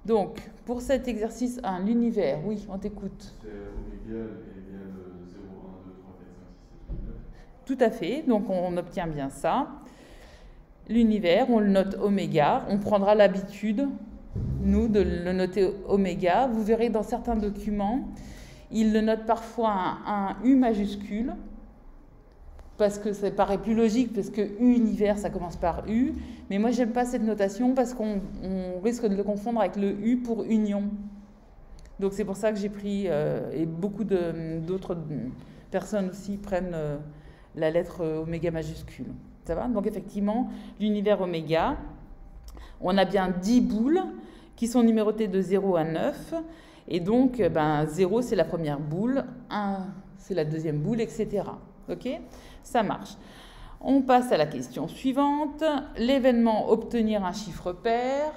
Donc, pour cet exercice 1, l'univers, oui, on t'écoute. C'est oméga égale 0, 1, 2, 3, 4, 5, 6, 7, 8, 9. Tout à fait, donc on obtient bien ça. L'univers, on le note oméga. On prendra l'habitude, nous, de le noter oméga. Vous verrez dans certains documents, ils le notent parfois un U majuscule, parce que ça paraît plus logique, parce que univers, ça commence par U. Mais moi, j'aime pas cette notation, parce qu'on risque de le confondre avec le U pour union. Donc c'est pour ça que j'ai pris, et beaucoup d'autres personnes aussi prennent la lettre oméga majuscule. Ça va? Donc effectivement, l'univers oméga, on a bien 10 boules qui sont numérotées de 0 à 9. Et donc, 0, c'est la première boule, 1, c'est la deuxième boule, etc. OK? Ça marche. On passe à la question suivante. L'événement obtenir un chiffre pair.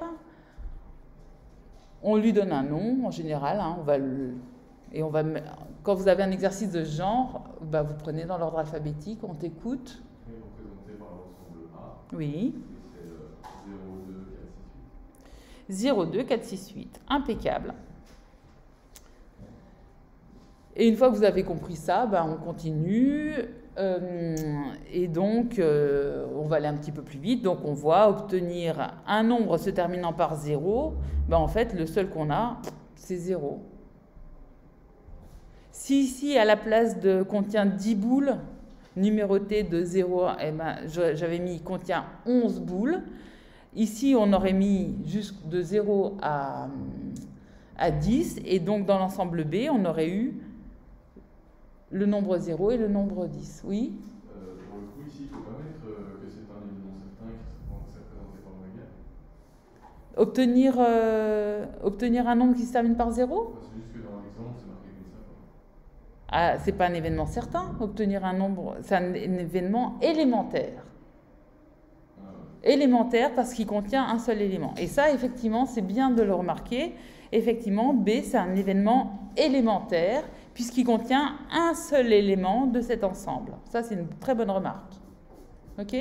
On lui donne un nom, en général. Hein, quand vous avez un exercice de ce genre, vous prenez dans l'ordre alphabétique, on t'écoute. Représenté par l'ensemble A. Oui. Et c'est 0, 2, 4, 6, 8. 0, 2, 4, 6, 8. Impeccable. Et une fois que vous avez compris ça, on continue. Et donc, on va aller un petit peu plus vite. Donc, on voit obtenir un nombre se terminant par 0. En fait, le seul qu'on a, c'est 0. Si ici, à la place de contient 10 boules, numérotées de 0, j'avais mis contient 11 boules. Ici, on aurait mis juste de 0 à 10. Et donc, dans l'ensemble B, on aurait eu le nombre 0 et le nombre 10. Oui? Pour le coup, ici, il ne faut pas mettre que c'est un événement certain qui s'est représenté par oméga. Obtenir un nombre qui se termine par 0? C'est juste que dans l'exemple, c'est marqué comme ça. Ah, c'est pas un événement certain. Obtenir un nombre, c'est un événement élémentaire. Élémentaire parce qu'il contient un seul élément. Et ça, effectivement, c'est bien de le remarquer. Effectivement, B, c'est un événement élémentaire puisqu'il contient un seul élément de cet ensemble. Ça, c'est une très bonne remarque. OK?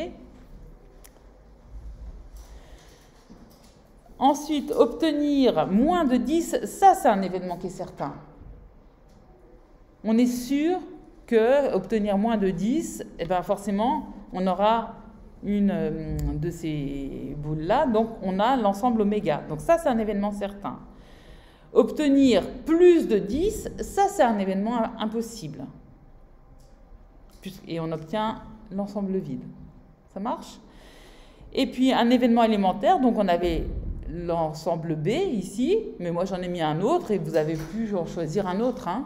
Ensuite, obtenir moins de 10, ça, c'est un événement qui est certain. On est sûr que obtenir moins de 10, forcément, on aura une de ces boules-là, donc on a l'ensemble oméga. Donc ça, c'est un événement certain. Obtenir plus de 10, ça, c'est un événement impossible. Et on obtient l'ensemble vide. Ça marche? Et puis, un événement élémentaire, donc on avait l'ensemble B ici, mais moi, j'en ai mis un autre et vous avez pu en choisir un autre. Hein.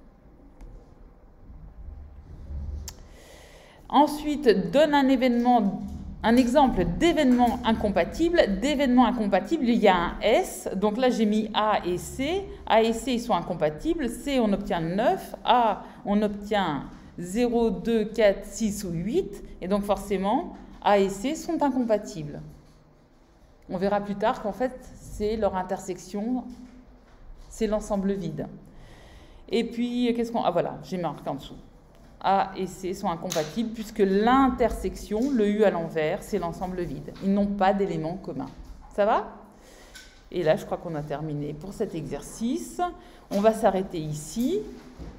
Ensuite, donne un exemple d'événement incompatible. D'événement incompatible, il y a un S. Donc là, j'ai mis A et C. A et C, ils sont incompatibles. C, on obtient 9. A, on obtient 0, 2, 4, 6 ou 8. Et donc forcément, A et C sont incompatibles. On verra plus tard qu'en fait, c'est leur intersection, c'est l'ensemble vide. Et puis, qu'est-ce qu'on... Ah voilà, j'ai marqué en dessous. A et C sont incompatibles puisque l'intersection, le U à l'envers, c'est l'ensemble vide. Ils n'ont pas d'éléments communs. Ça va? Et là, je crois qu'on a terminé pour cet exercice. On va s'arrêter ici.